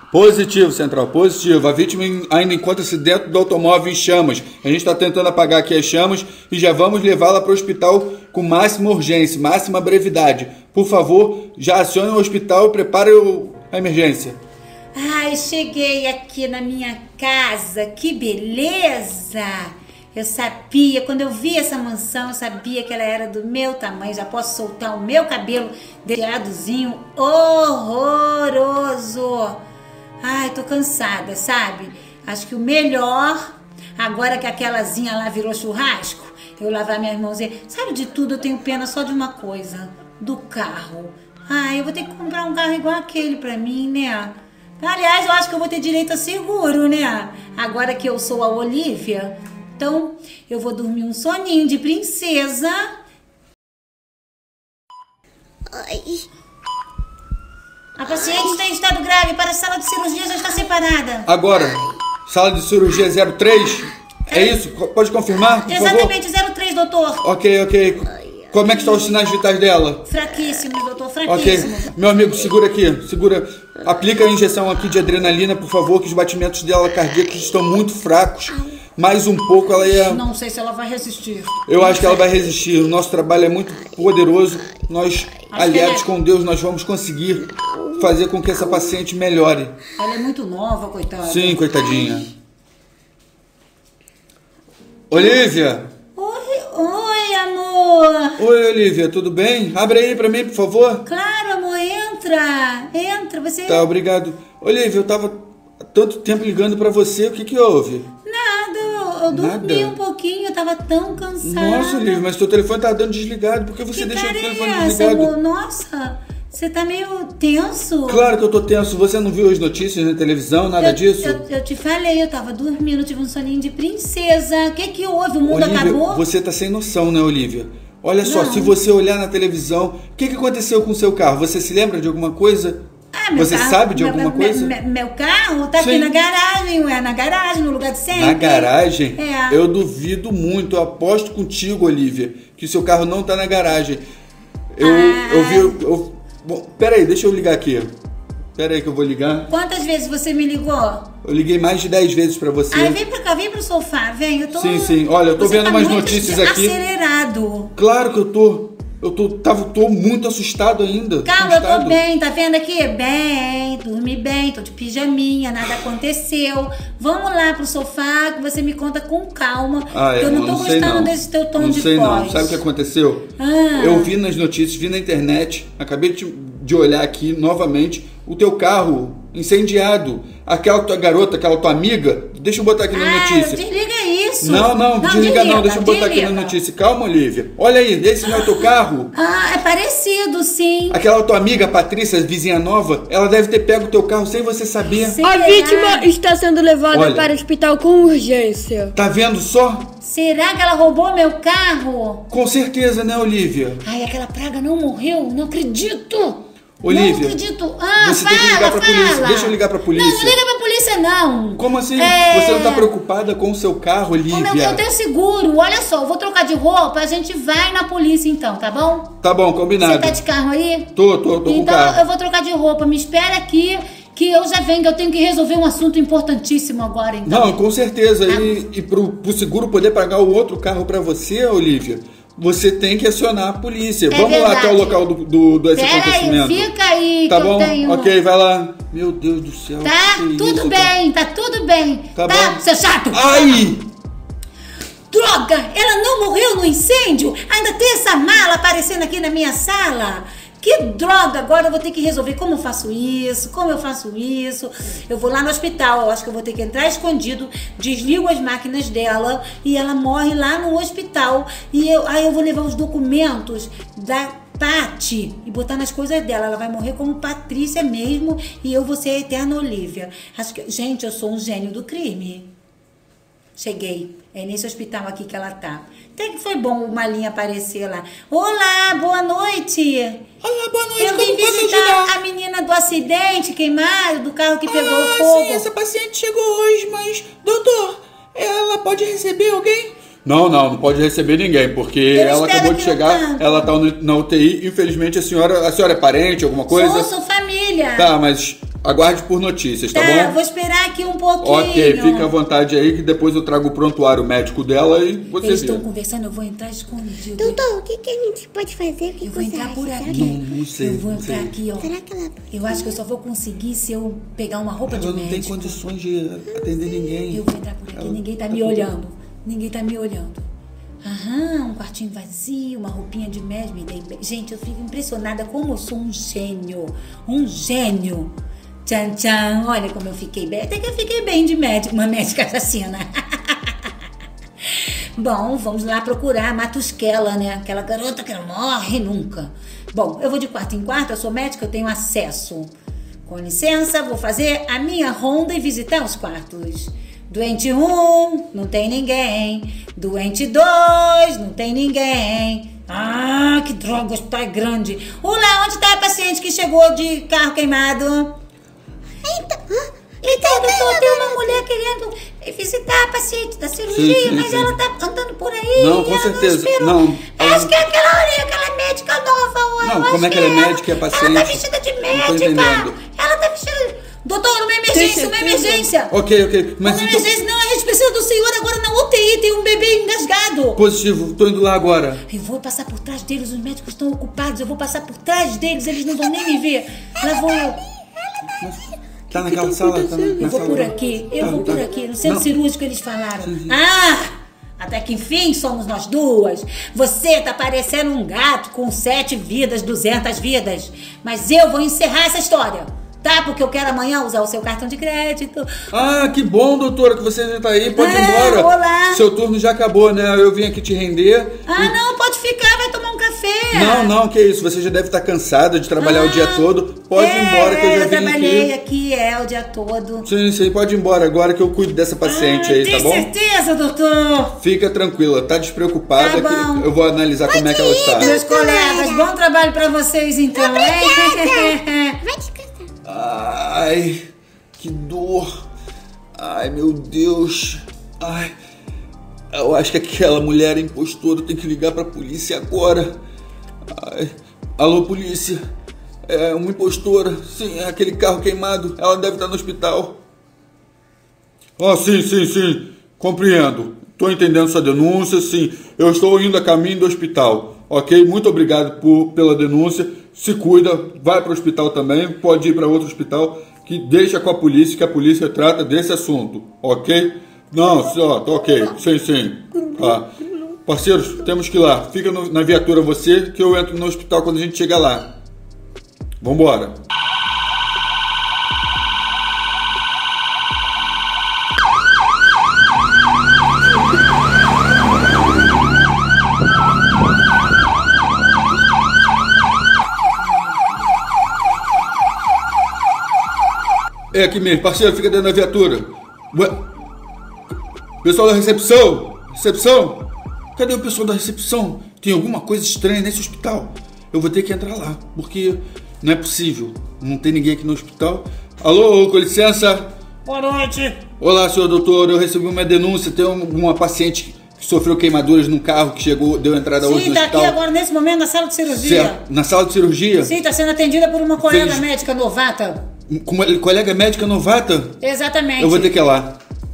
Positivo, Central, positivo. A vítima ainda encontra-se dentro do automóvel em chamas. A gente está tentando apagar aqui as chamas e já vamos levá-la para o hospital com máxima urgência, máxima brevidade. Por favor, já acione o hospital e prepare a emergência. Ai, cheguei aqui na minha casa, que beleza! Eu sabia, quando eu vi essa mansão, eu sabia que ela era do meu tamanho. Já posso soltar o meu cabelo deliadozinho horroroso. Ai, tô cansada, sabe? Acho que o melhor, agora que aquelazinha lá virou churrasco, eu lavar minhas mãos e... Sabe de tudo, eu tenho pena só de uma coisa, do carro. Ai, eu vou ter que comprar um carro igual aquele pra mim, né? Aliás, eu acho que eu vou ter direito a seguro, né? Agora que eu sou a Olivia. Então, eu vou dormir um soninho de princesa. Ai. A paciente está em estado grave, para a sala de cirurgia já está separada. Agora, sala de cirurgia 03, é isso? Pode confirmar, por Exatamente, favor? 03, doutor. Ok. Como é que estão os sinais vitais dela? Fraquíssimos, doutor, fraquíssimos. Ok, meu amigo, segura aqui, segura. Aplica a injeção aqui de adrenalina, por favor, que os batimentos dela cardíacos estão muito fracos. Mais um pouco ela ia... Não sei se ela vai resistir. Eu acho que ela vai resistir. O nosso trabalho é muito poderoso. Nós, aliados com Deus, nós vamos conseguir fazer com que essa paciente melhore. Ela é muito nova, coitada. Sim, coitadinha. Olivia! Oi, amor. Oi, Olivia, tudo bem? Abre aí pra mim, por favor. Claro, amor, entra. Entra, você... Tá, obrigado. Olivia, eu tava há tanto tempo ligando pra você. O que houve? Nada, eu dormi um pouquinho, eu tava tão cansada. Nossa, Olivia, mas teu telefone tá dando desligado. Por que você deixou o telefone desligado? Amor? Nossa, você tá meio tenso. Claro que eu tô tenso. Você não viu as notícias na televisão, nada disso? Eu te falei, eu tava dormindo, tive um soninho de princesa. O que houve? O mundo Olivia, acabou? Você tá sem noção, né, Olivia? Olha só, Não. se você olhar na televisão, o que aconteceu com o seu carro? Você se lembra de alguma coisa? Você sabe de alguma coisa? Meu carro tá aqui Sim. na garagem, ué, na garagem, no lugar de sempre. Na garagem? É. Eu duvido muito, eu aposto contigo, Olivia, que o seu carro não tá na garagem. Eu vi... Bom, peraí, deixa eu ligar aqui. Peraí que eu vou ligar. Quantas vezes você me ligou? Eu liguei mais de 10 vezes pra você. Ai, vem pra cá, vem pro sofá, vem. Eu tô... Sim. Olha, eu tô Você vendo tá umas muito notícias aqui. acelerado. Claro que eu tô. Tô muito assustado ainda. Calma, eu tô bem, tá vendo aqui? Bem, dormi bem, tô de pijaminha, nada aconteceu. Vamos lá pro sofá que você me conta com calma. Eu não tô gostando desse teu tom de voz. Não. Sabe o que aconteceu? Eu vi nas notícias, vi na internet, acabei de olhar aqui novamente, o teu carro incendiado. Aquela tua garota, aquela tua amiga, deixa eu botar aqui na notícia. Desliga isso. Não, desliga não, deixa eu botar aqui na notícia. Calma, Olivia. Olha aí, esse não é o teu carro? É parecido, sim. Aquela tua amiga, Patrícia, vizinha nova, ela deve ter pego o teu carro sem você saber. Será? A vítima está sendo levada para o hospital com urgência. Tá vendo só? Será que ela roubou meu carro? Com certeza, né, Olivia? Ai, aquela praga não morreu? Não acredito. Olivia, não acredito. você tem que ligar pra polícia. Deixa eu ligar pra polícia. Não liga pra polícia, não. Como assim? Você não tá preocupada com o seu carro, Olivia? Eu tenho seguro. Olha só, eu vou trocar de roupa, a gente vai na polícia então, tá bom? Tá bom, combinado. Você tá de carro aí? Tô com o carro. Então eu vou trocar de roupa. Me espera aqui que eu já venho, que eu tenho que resolver um assunto importantíssimo agora, então. Não, com certeza. E pro seguro poder pagar o outro carro pra você, Olivia, você tem que acionar a polícia. Vamos verdade. lá até o local desse acontecimento. Pera aí, fica aí tá que bom? eu tenho... Ok, vai lá. Meu Deus do céu. Tá tudo bem, tá tudo bem. Tá bom. Seu chato. Ai! Droga, ela não morreu no incêndio? Ainda tem essa mala aparecendo aqui na minha sala? Que droga, agora eu vou ter que resolver como eu faço isso, Eu vou lá no hospital, eu acho que eu vou ter que entrar escondido, desligo as máquinas dela e ela morre lá no hospital. E aí eu vou levar os documentos da Pati e botar nas coisas dela. Ela vai morrer como Patrícia mesmo e eu vou ser a eterna Olivia. Gente, eu sou um gênio do crime. Cheguei. É nesse hospital aqui que ela tá. Até que foi bom o Malinha aparecer lá. Olá, boa noite. Olá, boa noite. Eu vim Como posso visitar ajudar? a menina do acidente queimado, do carro que pegou fogo. Sim, essa paciente chegou hoje, mas... Doutor, ela pode receber alguém? Não pode receber ninguém, porque ela acabou de chegar, tanto. ela tá na UTI, infelizmente a senhora é parente, alguma coisa? Sou família. Tá, mas Aguarde por notícias, tá bom? Vou esperar aqui um pouquinho. Ok, fica à vontade aí que depois eu trago o prontuário médico dela e você Eles vê. estão conversando, eu vou entrar escondido. Doutor, o que a gente pode fazer? Eu vou entrar por aqui. Não sei. Eu vou entrar aqui, ó. Será que ela... Eu acho que eu só vou conseguir se eu pegar uma roupa de Ela não tem médico. condições de atender ninguém. Eu vou entrar por aqui, ninguém tá me olhando. Ninguém tá me olhando. Aham, um quartinho vazio, uma roupinha de médico. Gente, eu fico impressionada como eu sou um gênio. Um gênio. Tchan, tchan. Olha como eu fiquei bem. Até que eu fiquei bem de médico, uma médica assassina. Bom, vamos lá procurar a Matusquela, né? Aquela garota que não morre nunca. Bom, eu vou de quarto em quarto, eu sou médica, eu tenho acesso. Com licença, vou fazer a minha ronda e visitar os quartos. Doente 1, não tem ninguém. Doente 2, não tem ninguém. Ah, que droga, o hospital é grande. Olá, onde está a paciente que chegou de carro queimado? Então, doutor, tem uma mulher querendo visitar a paciente da cirurgia, Sim, mas sim. ela tá andando por aí. Não, com ela certeza. Não, Não, acho que é aquela médica nova. Não, como é que ela é médica e é paciente? Ela tá vestida de Não tô médica. entendendo. Ela tá vestida... Doutor, uma emergência, uma emergência. Ok. Mas Uma então, emergência, não, a gente precisa do senhor agora na UTI, tem um bebê engasgado. positivo, tô indo lá agora. Eu vou passar por trás deles, os médicos estão ocupados, eu vou passar por trás deles, eles não vão nem me ver. Lá vou eu. Tá naquela sala? Tá Eu na vou sala? por aqui, eu vou por aqui. No centro Não. cirúrgico eles falaram. Até que enfim somos nós duas. Você tá parecendo um gato com 7 vidas, 200 vidas. Mas eu vou encerrar essa história. Tá? Porque eu quero amanhã usar o seu cartão de crédito. Ah, que bom, doutora, que você já tá aí. Pode ir embora. Olá. Seu turno já acabou, né? Eu vim aqui te render. Não, pode ficar, vai tomar um café. Não, que isso. Você já deve estar cansada de trabalhar o dia todo. Pode ir embora que eu já vim trabalhei aqui. aqui o dia todo. Sim, pode ir embora agora que eu cuido dessa paciente aí, tá Tem bom? certeza, doutor? Fica tranquila, tá despreocupada Tá bom. que eu vou analisar como é que ela está. Meus colegas, bom trabalho pra vocês então, hein? Vai descansar. Ai, que dor. Ai, meu Deus. Ai, eu acho que aquela mulher é impostora. Eu tenho que ligar pra polícia agora. Ai, alô, polícia. É uma impostora. Sim, é aquele carro queimado. Ela deve estar no hospital. Sim. Compreendo. Estou entendendo sua denúncia, sim. Eu estou indo a caminho do hospital. Ok? Muito obrigado pela denúncia. Se cuida, vai para o hospital também. Pode ir para outro hospital. Que deixa com a polícia, que a polícia trata desse assunto. Ok? Não, só, tá ok. Sim. Tá. Parceiros, temos que ir lá. Fica na viatura você, que eu entro no hospital quando a gente chegar lá. Vambora. É aqui mesmo, parceiro, fica dentro da viatura. Ué? Pessoal da recepção? Recepção? Cadê o pessoal da recepção? Tem alguma coisa estranha nesse hospital. Eu vou ter que entrar lá, porque não é possível. Não tem ninguém aqui no hospital. Alô, com licença. Boa noite. Olá, senhor doutor. Eu recebi uma denúncia. Tem uma paciente que sofreu queimaduras no carro que deu entrada hoje Sim, no tá hospital. aqui agora nesse momento na sala de cirurgia. Certo. Na sala de cirurgia? Sim, tá sendo atendida por uma colega Fez- médica novata. Com uma colega médica novata? Exatamente. Eu vou ter que ir lá.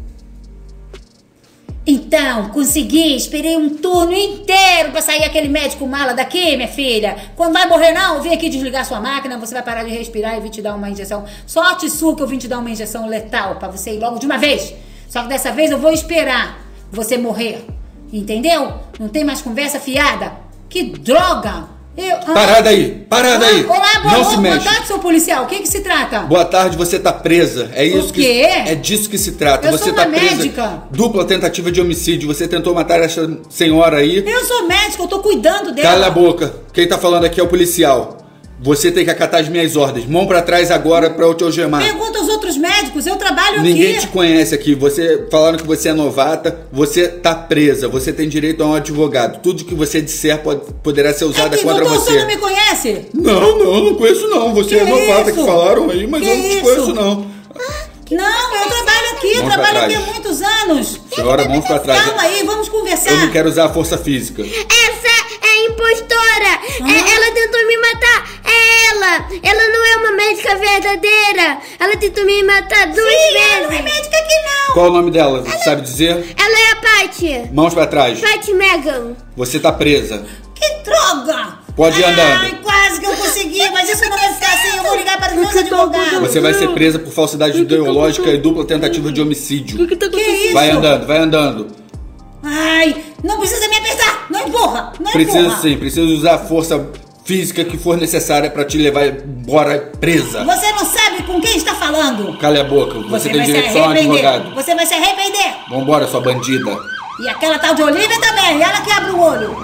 Então, consegui, esperei um turno inteiro pra sair aquele médico mala daqui, minha filha. Quando vai morrer não, vim aqui desligar sua máquina, você vai parar de respirar e vim te dar uma injeção. Sorte sua que eu vim te dar uma injeção letal pra você ir logo de uma vez. Só que dessa vez eu vou esperar você morrer. Entendeu? Não tem mais conversa fiada. Que droga! Parada aí! Olá, Não se boa mexe. tarde, seu policial. O que se trata? Boa tarde, você tá presa. É isso O quê? É disso que se trata. Eu você sou tá uma presa. médica. Dupla tentativa de homicídio. Você tentou matar essa senhora aí. Eu sou médica, eu tô cuidando dela. Cala a boca. Quem tá falando aqui é o policial. Você tem que acatar as minhas ordens. Mão pra trás agora pra eu te algemar. Pergunta aos outros médicos, eu trabalho Ninguém aqui. te conhece aqui. Falaram que você é novata. Você tá presa. Você tem direito a um advogado. Tudo que você disser poderá ser usado Aqui, contra doutor, o você. senhor não me conhece? Não conheço não. Você Que é novata que isso? falaram aí, mas Que eu não te isso? conheço não. Não, eu trabalho aqui, eu Mãos pra trabalho aqui há trás. muitos anos. Senhora, mãos pra trás. Calma aí, vamos conversar. Eu não quero usar a força física. Essa é a impostora. Ela tentou me matar. ela! Ela não é uma médica verdadeira! Ela tentou me matar 2 vezes! Ela não é médica aqui, não! Qual o nome dela? Você sabe dizer? Ela é a Patty! Mãos pra trás. Patty Megan! Você tá presa. Que droga! Pode ir andando. Ai, quase que eu consegui, mas isso não vai ficar assim. Eu vou ligar para os meus advogados. Você vai ser presa por falsidade ideológica e dupla tentativa de homicídio. O que tá acontecendo? isso? Vai andando, vai andando. Ai, não precisa me apertar. Não empurra, não Precisa empurra. sim, precisa usar a força física que for necessária pra te levar embora presa. Você não sabe com quem está falando. Cale a boca, você tem vai se direito só a um arrepender. advogado. Você vai se arrepender. Vambora, sua bandida. E aquela tal de Olivia também, ela que abre o olho.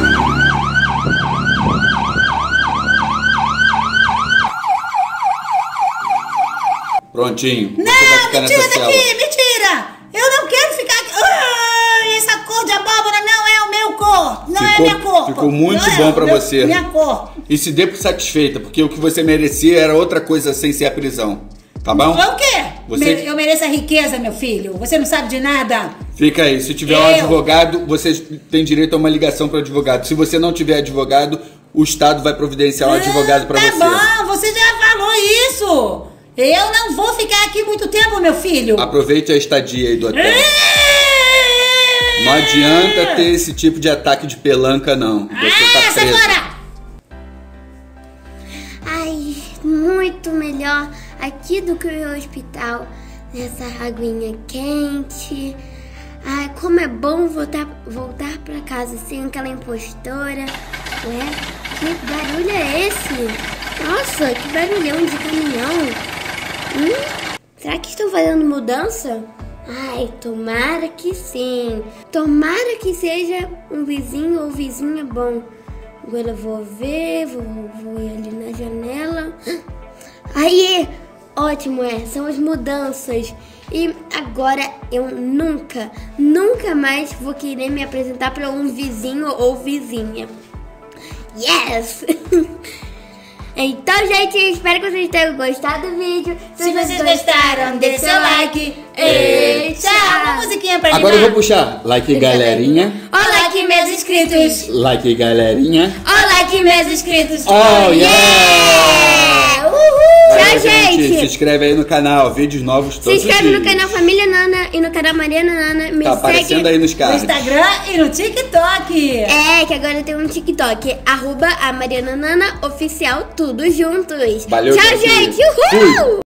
Prontinho. Não, você vai ficar me tira nessa cela. daqui, me tira. Eu não quero ficar aqui. Ai, essa cor de abóbora não é o meu cor. Não é a minha cor. Ficou muito Não é bom o pra meu- você. Minha cor. E se dê por satisfeita, porque o que você merecia era outra coisa sem ser a prisão. Tá bom? É o quê? Você- Eu mereço a riqueza, meu filho. Você não sabe de nada. Fica aí, se tiver um Eu- advogado, você tem direito a uma ligação para o advogado. Se você não tiver advogado, o Estado vai providenciar um advogado para Tá você. bom, você já falou isso. Eu não vou ficar aqui muito tempo, meu filho. Aproveite a estadia aí do hotel. Não adianta ter esse tipo de ataque de pelanca, não. Você tá sai preso. fora. Ai, muito melhor aqui do que o hospital. Nessa aguinha quente. Ai, como é bom voltar pra casa sem aquela impostora. Ué, que barulho é esse? Nossa, que barulhão de caminhão. Será que estão fazendo mudança? Ai, tomara que sim. Tomara que seja um vizinho ou vizinha bom. Agora eu vou ver, vou ir ali na janela. Aí, ótimo, são as mudanças. E agora eu nunca mais vou querer me apresentar para um vizinho ou vizinha. Yes! Então, gente, espero que vocês tenham gostado do vídeo. Se vocês gostaram, deixe seu like. E tchau. Uma musiquinha pra Agora eu animar. vou puxar. Like, galerinha. Olá aqui, meus inscritos. Like, galerinha. Olá aqui, meus inscritos. Oh, yeah! Uhul! Valeu, Tchau, gente! Se inscreve aí no canal. Vídeos novos Se todos os inscreve no dias. canal Família Nana e no canal Mariana Nana. Me Tá aparecendo segue. aí nos No cards. Instagram e no TikTok. É, que agora tem um TikTok. @a Mariana Nana Oficial, tudo juntos. Valeu, Tchau, gente. gente! Uhul! Fui.